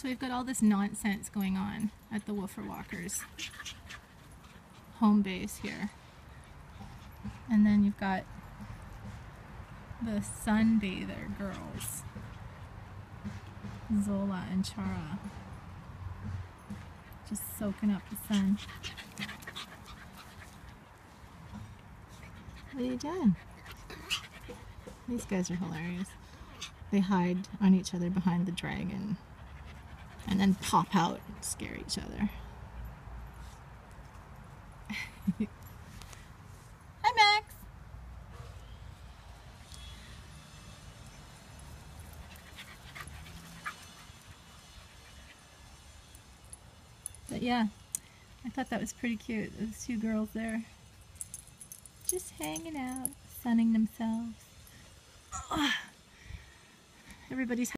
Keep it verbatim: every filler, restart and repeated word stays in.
So we've got all this nonsense going on at the Woofer Walkers home base here. And then you've got the sunbather girls, Zola and Chara, just soaking up the sun. What are you doing? These guys are hilarious. They hide on each other behind the dragon and then pop out and scare each other. Hi, Max! But yeah, I thought that was pretty cute. Those two girls there just hanging out, sunning themselves. Ugh. Everybody's